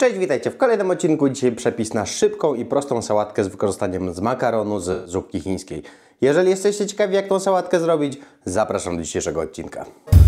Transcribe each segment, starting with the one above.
Cześć, witajcie w kolejnym odcinku. Dzisiaj przepis na szybką i prostą sałatkę z wykorzystaniem z makaronu z zupki chińskiej. Jeżeli jesteście ciekawi, jak tą sałatkę zrobić, zapraszam do dzisiejszego odcinka.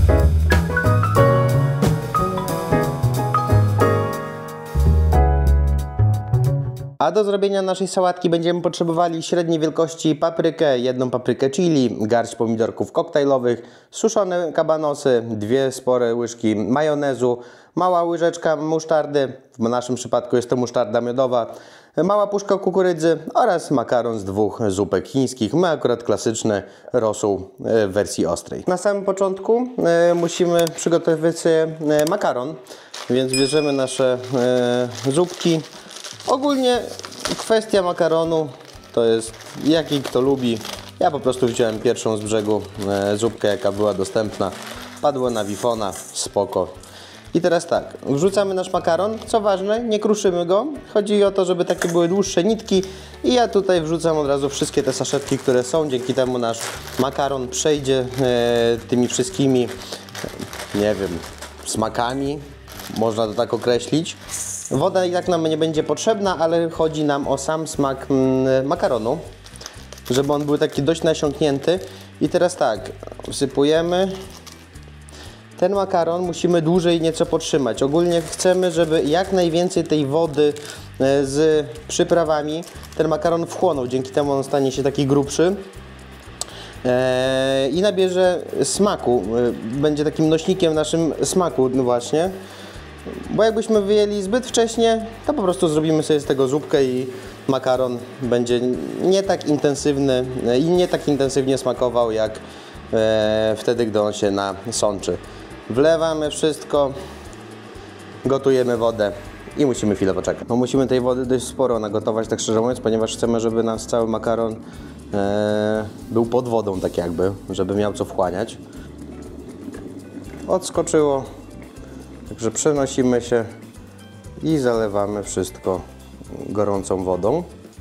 A do zrobienia naszej sałatki będziemy potrzebowali średniej wielkości paprykę, jedną paprykę chili, garść pomidorków koktajlowych, suszone kabanosy, 2 spore łyżki majonezu, mała łyżeczka musztardy, w naszym przypadku jest to musztarda miodowa, mała puszka kukurydzy oraz makaron z 2 zupek chińskich. My akurat klasyczny rosół w wersji ostrej. Na samym początku musimy przygotować makaron, więc bierzemy nasze zupki. Ogólnie kwestia makaronu to jest jaki kto lubi. Ja po prostu wziąłem pierwszą z brzegu zupkę, jaka była dostępna. Padło na wifona, spoko. I teraz tak, wrzucamy nasz makaron. Co ważne, nie kruszymy go. Chodzi o to, żeby takie były dłuższe nitki. I ja tutaj wrzucam od razu wszystkie te saszetki, które są. Dzięki temu nasz makaron przejdzie tymi wszystkimi, nie wiem, smakami. Można to tak określić. Woda i tak nam nie będzie potrzebna, ale chodzi nam o sam smak makaronu, żeby on był taki dość nasiąknięty. I teraz tak, wsypujemy. Ten makaron musimy dłużej nieco potrzymać. Ogólnie chcemy, żeby jak najwięcej tej wody z przyprawami ten makaron wchłonął. Dzięki temu on stanie się taki grubszy i nabierze smaku. Będzie takim nośnikiem naszym smaku właśnie. Bo jakbyśmy wyjęli zbyt wcześnie, to po prostu zrobimy sobie z tego zupkę i makaron będzie nie tak intensywny i nie tak intensywnie smakował jak wtedy, gdy on się nasączy. Wlewamy wszystko, gotujemy wodę i musimy chwilę poczekać. No musimy tej wody dość sporo nagotować, tak szczerze mówiąc, ponieważ chcemy, żeby nasz cały makaron był pod wodą, tak jakby, żeby miał co wchłaniać. Odskoczyło. Także przenosimy się i zalewamy wszystko gorącą wodą.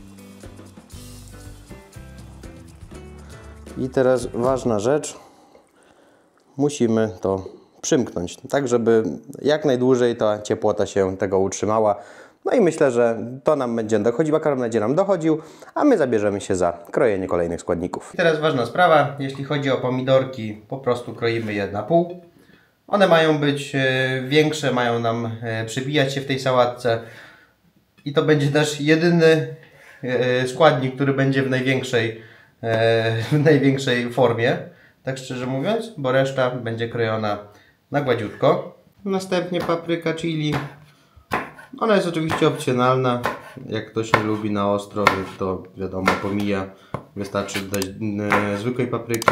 I teraz ważna rzecz, musimy to przymknąć, tak żeby jak najdłużej ta ciepłota się tego utrzymała. No i myślę, że to nam będzie dochodził, makaron będzie nam dochodził, a my zabierzemy się za krojenie kolejnych składników. I teraz ważna sprawa, jeśli chodzi o pomidorki, po prostu kroimy je na pół. One mają być większe, mają nam przybijać się w tej sałatce i to będzie nasz jedyny składnik, który będzie w największej formie, tak szczerze mówiąc, bo reszta będzie krojona na gładziutko. Następnie papryka chili. Ona jest oczywiście opcjonalna, jak ktoś nie lubi na ostro, to wiadomo pomija, wystarczy dodać zwykłej papryki.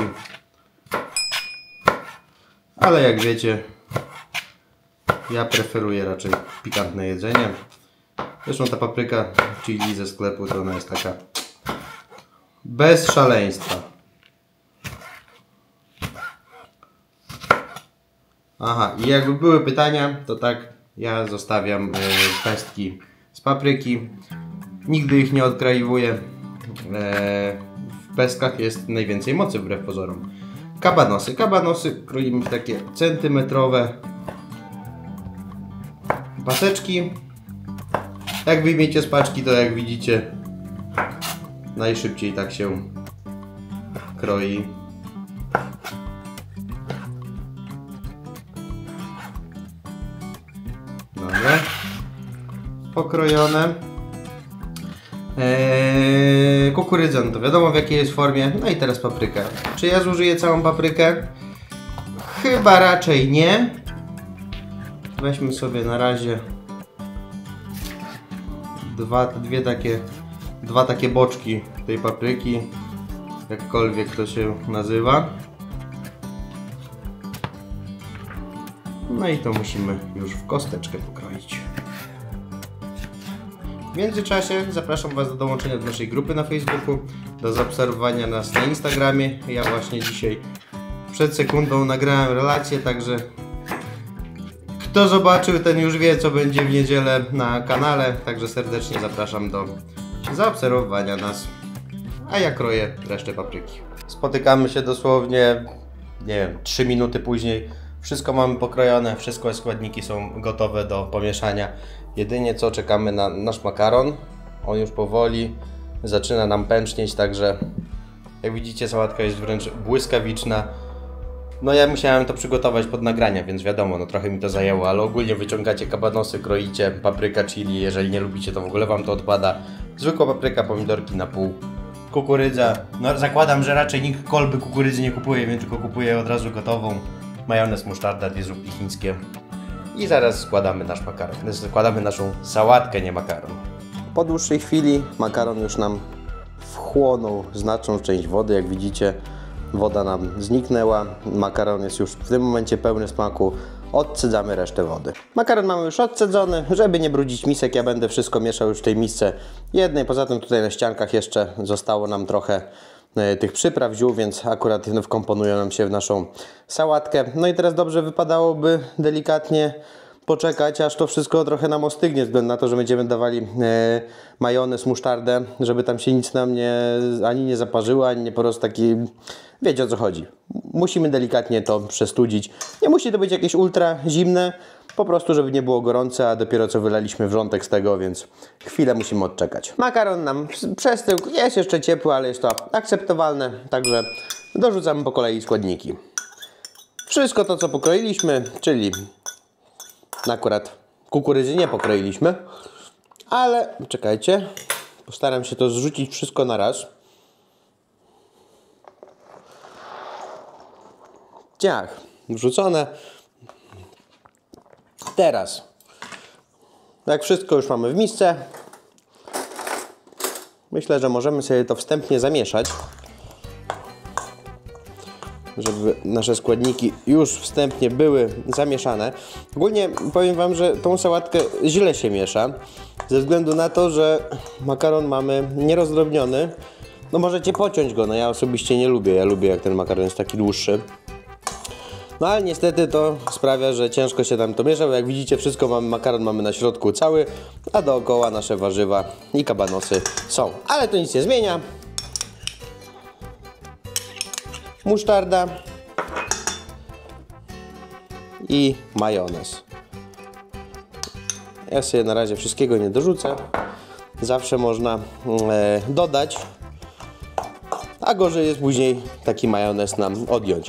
Ale jak wiecie, ja preferuję raczej pikantne jedzenie. Zresztą ta papryka chili ze sklepu to ona jest taka bez szaleństwa. Aha, i jakby były pytania, to tak, ja zostawiam pestki z papryki. Nigdy ich nie odkraiwuję. W pestkach jest najwięcej mocy wbrew pozorom. Kabanosy. Kabanosy kroimy w takie centymetrowe paseczki. Jak wyjmiecie z paczki, to jak widzicie, najszybciej tak się kroi. Dobra. Pokrojone. Kukurydza, no to wiadomo w jakiej jest formie. No i teraz paprykę. Czy ja zużyję całą paprykę? Chyba raczej nie. Weźmy sobie na razie dwa takie boczki tej papryki, jakkolwiek to się nazywa. No i to musimy już w kosteczkę pokroić. W międzyczasie zapraszam Was do dołączenia do naszej grupy na Facebooku, do zaobserwowania nas na Instagramie. Ja właśnie dzisiaj przed sekundą nagrałem relację, także kto zobaczył, ten już wie, co będzie w niedzielę na kanale. Także serdecznie zapraszam do zaobserwowania nas. A ja kroję resztę papryki. Spotykamy się dosłownie, nie wiem, 3 minuty później. Wszystko mamy pokrojone, wszystkie składniki są gotowe do pomieszania Jedynie co, czekamy na nasz makaron. On już powoli zaczyna nam pęcznieć, także jak widzicie, sałatka jest wręcz błyskawiczna. No ja musiałem to przygotować pod nagrania, więc wiadomo, no trochę mi to zajęło, ale ogólnie wyciągacie kabanosy, kroicie, papryka, chili, jeżeli nie lubicie, to w ogóle wam to odpada. Zwykła papryka, pomidorki na pół, kukurydza. No zakładam, że raczej nikt kolby kukurydzy nie kupuje, więc tylko kupuje od razu gotową. Majonez, musztarda, dwie zupki chińskie. I zaraz składamy nasz makaron. Składamy naszą sałatkę, nie makaron. Po dłuższej chwili makaron już nam wchłonął znaczną część wody, jak widzicie. Woda nam zniknęła, makaron jest już w tym momencie pełny smaku, odcedzamy resztę wody. Makaron mamy już odcedzony, żeby nie brudzić misek, ja będę wszystko mieszał już w tej misce jednej, poza tym tutaj na ściankach jeszcze zostało nam trochę tych przypraw, ziół, więc akurat wkomponują nam się w naszą sałatkę. No i teraz dobrze wypadałoby delikatnie poczekać, aż to wszystko trochę nam ostygnie, ze względu na to, że będziemy dawali majonez, musztardę, żeby tam się nic nam ani nie zaparzyło, ani nie po prostu taki... Wiecie, o co chodzi. Musimy delikatnie to przestudzić. Nie musi to być jakieś ultra zimne, po prostu żeby nie było gorące, a dopiero co wylaliśmy wrzątek z tego, więc chwilę musimy odczekać. Makaron nam przestygł, jest jeszcze ciepły, ale jest to akceptowalne, także dorzucamy po kolei składniki. Wszystko to, co pokroiliśmy, czyli akurat kukurydzy nie pokroiliśmy, ale czekajcie, postaram się to zrzucić wszystko na raz. Ciach, wrzucone. Teraz, jak wszystko już mamy w misce, myślę, że możemy sobie to wstępnie zamieszać, żeby nasze składniki już wstępnie były zamieszane. Ogólnie powiem wam, że tą sałatkę źle się miesza, ze względu na to, że makaron mamy nierozdrobniony. No możecie pociąć go, no ja osobiście nie lubię, ja lubię jak ten makaron jest taki dłuższy. No ale niestety to sprawia, że ciężko się nam to miesza, bo jak widzicie wszystko mamy, makaron mamy na środku cały, a dookoła nasze warzywa i kabanosy są. Ale to nic nie zmienia. Musztarda i majonez. Ja sobie na razie wszystkiego nie dorzucę. Zawsze można dodać, a gorzej jest później taki majonez nam odjąć.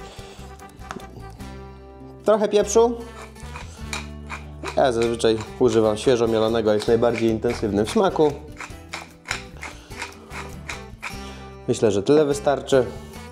Trochę pieprzu. Ja zazwyczaj używam świeżo mielonego, jest najbardziej intensywny w smaku. Myślę, że tyle wystarczy.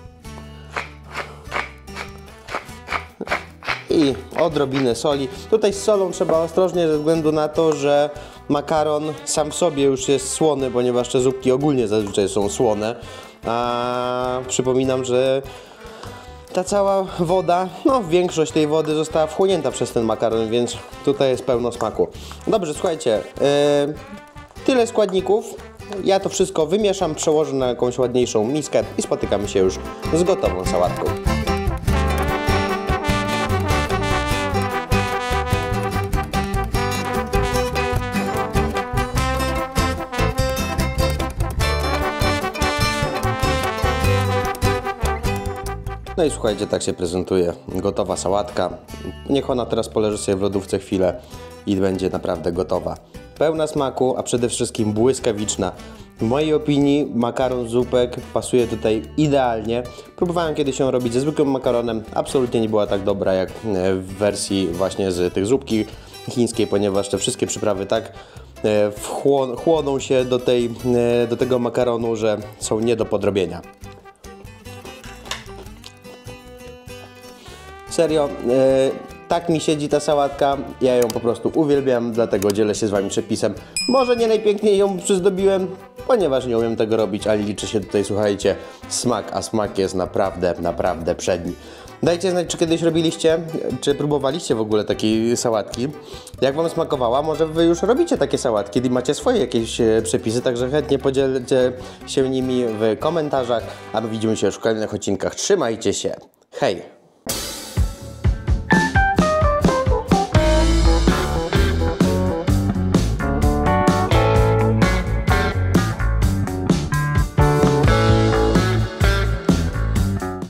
I odrobinę soli. Tutaj z solą trzeba ostrożnie ze względu na to, że makaron sam w sobie już jest słony, ponieważ te zupki ogólnie zazwyczaj są słone. A przypominam, że ta cała woda, no większość tej wody została wchłonięta przez ten makaron, więc tutaj jest pełno smaku. Dobrze, słuchajcie, tyle składników. Ja to wszystko wymieszam, przełożę na jakąś ładniejszą miskę i spotykamy się już z gotową sałatką. No i słuchajcie, tak się prezentuje gotowa sałatka. Niech ona teraz poleży sobie w lodówce chwilę i będzie naprawdę gotowa. Pełna smaku, a przede wszystkim błyskawiczna. W mojej opinii makaron z zupek pasuje tutaj idealnie. Próbowałem kiedyś ją robić ze zwykłym makaronem. Absolutnie nie była tak dobra jak w wersji właśnie z tych zupki chińskiej, ponieważ te wszystkie przyprawy tak chłoną się do tego makaronu, że są nie do podrobienia. Serio, tak mi siedzi ta sałatka, ja ją po prostu uwielbiam, dlatego dzielę się z wami przepisem. Może nie najpiękniej ją przyzdobiłem, ponieważ nie umiem tego robić, ale liczy się tutaj, słuchajcie, smak, a smak jest naprawdę, naprawdę przedni. Dajcie znać, czy kiedyś robiliście, czy próbowaliście w ogóle takiej sałatki. Jak wam smakowała, może wy już robicie takie sałatki i macie swoje jakieś przepisy, także chętnie podzielcie się nimi w komentarzach, a my widzimy się już w kolejnych odcinkach. Trzymajcie się, hej!